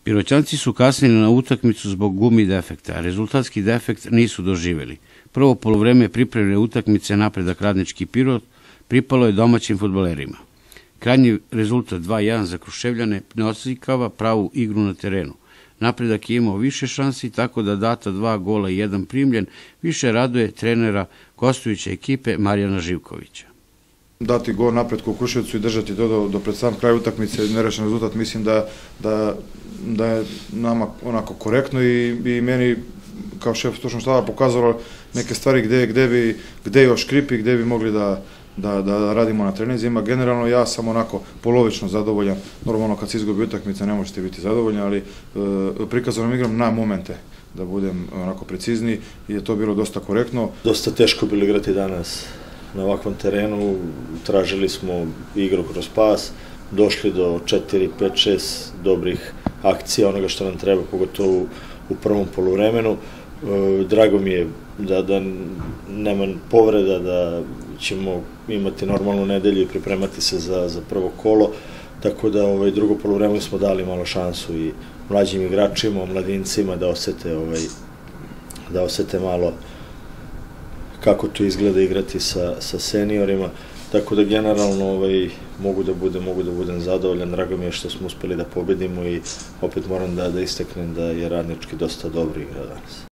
Piroćanci su kasnili na utakmicu zbog gumi defekta, a rezultatski defekt nisu doživjeli. Prvo poluvreme pripremne utakmice Napredak Radnički Pirot pripalo je domaćim fudbalerima. Krajnji rezultat 2:1 za Kruševljane ne oslikava pravu igru na terenu. Napredak je imao više šansi, tako da data 2 gola i 1 primljen više raduje trenera gostujuće ekipe Marijana Živkovića. Dati gol Napretku u Kruševcu i držati to do pred sam kraj utakmice, nerešen rezultat, mislim da je nama onako korektno i meni kao šef stručnog štaba pokazalo neke stvari gde još škripi, gde bi mogli da radimo na treninzima. Generalno ja sam onako polovično zadovoljan. Normalno kad se izgubi utakmica ne možete biti zadovoljni, ali prikazanom igrom na momente, da budem onako precizniji, je to bilo dosta korektno. Dosta teško bilo igrati danas na ovakvom terenu, tražili smo igru kroz pas, došli do 4, 5, 6 dobrih akcija, onoga što nam treba, pogotovo u prvom poluvremenu. Drago mi je da nema povreda, da ćemo imati normalnu nedelju i pripremati se za prvo kolo, tako da drugo poluvreme smo dali malo šansu i mlađim igračima, mladincima da osete malo kako to izgleda igrati sa seniorima, tako da generalno mogu da budem zadovoljan. Drago mi je što smo uspeli da pobedimo i opet moram da istaknem da je Radnički dosta dobro igrao danas.